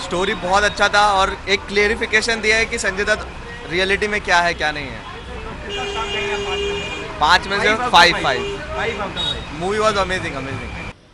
Story बहुत अच्छा था और एक क्लेरिफिकेशन दिया है कि संजय दत्त रियलिटी में क्या है क्या नहीं है। 5 में से 5 movie was amazing amazing.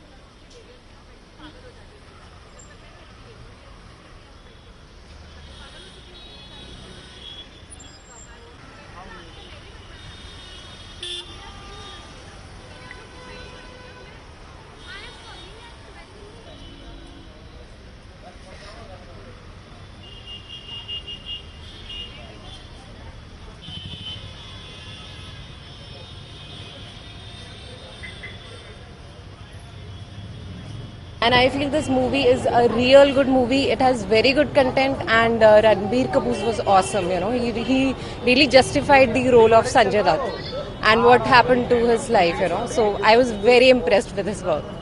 And I feel this movie is a real good movie. It has very good content, and Ranbir Kapoor was awesome. You know, he really justified the role of Sanjay Dutt and what happened to his life. You know, so I was very impressed with his work.